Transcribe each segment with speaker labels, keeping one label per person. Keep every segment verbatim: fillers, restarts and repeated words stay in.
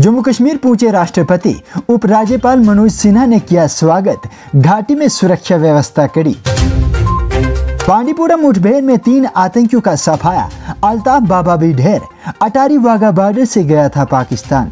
Speaker 1: जम्मू कश्मीर पहुंचे राष्ट्रपति, उपराज्यपाल मनोज सिन्हा ने किया स्वागत। घाटी में सुरक्षा व्यवस्था कड़ी। बांडीपोरा मुठभेड़ में तीन आतंकियों का सफाया। अल्ताफ बाबा भी ढेर। अटारी वाघा बॉर्डर से गया था पाकिस्तान।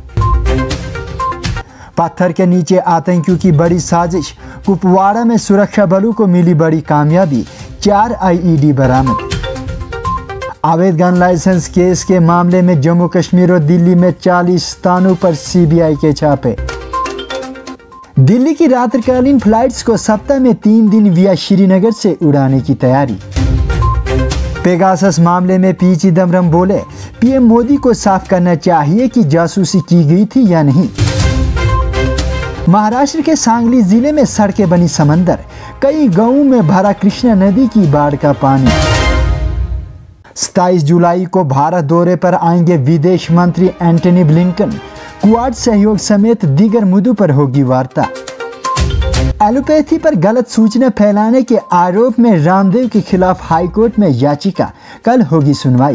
Speaker 1: पत्थर के नीचे आतंकियों की बड़ी साजिश। कुपवाड़ा में सुरक्षा बलों को मिली बड़ी कामयाबी। चार आईईडी बरामद। अवैध गन लाइसेंस केस के मामले में जम्मू कश्मीर और दिल्ली में चालीस स्थानों पर सीबीआई के छापे। दिल्ली की रात्रिकालीन फ्लाइट्स को सप्ताह में तीन दिन विया श्रीनगर से उड़ाने की तैयारी। पेगासस मामले में पी चिदम्बरम बोले, पीएम मोदी को साफ करना चाहिए कि जासूसी की गई थी या नहीं। महाराष्ट्र के सांगली जिले में सड़कें बनी समंदर। कई गांवों में भरा कृष्णा नदी की बाढ़ का पानी। सत्ताईस जुलाई को भारत दौरे पर आएंगे विदेश मंत्री एंटनी ब्लिंकन। क्वाड सहयोग समेत दीगर मुद्दों पर होगी वार्ता। एलोपैथी पर गलत सूचना फैलाने के आरोप में रामदेव के खिलाफ हाईकोर्ट में याचिका। कल होगी सुनवाई।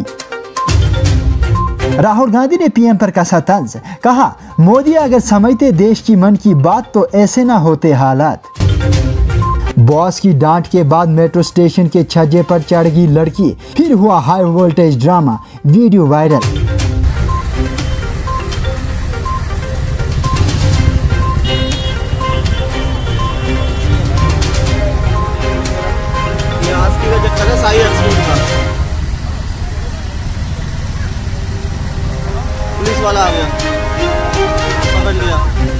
Speaker 1: राहुल गांधी ने पीएम पर कसा तंज। कहा, मोदी अगर समझते देश की मन की बात तो ऐसे ना होते हालात। बॉस की डांट के बाद मेट्रो स्टेशन के छज्जे पर चढ़ गई लड़की। फिर हुआ high voltage drama. Video viral.
Speaker 2: Police वाला आ गया, पकड़ लिया।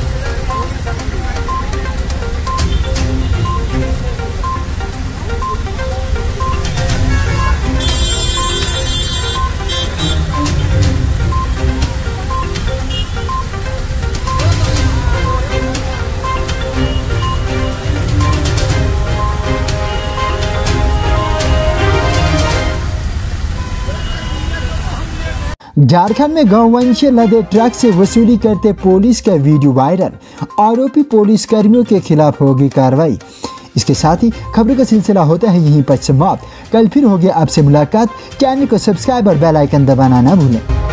Speaker 1: झारखंड में गौवंशीय लदे ट्रक से वसूली करते पुलिस का वीडियो वायरल। आरोपी पुलिस कर्मियों के खिलाफ होगी कार्रवाई। इसके साथ ही खबरों का सिलसिला होता है यहीं पर समाप्त। कल फिर होगी आपसे मुलाकात। चैनल को सब्सक्राइब और बेल आइकन दबाना ना भूलें।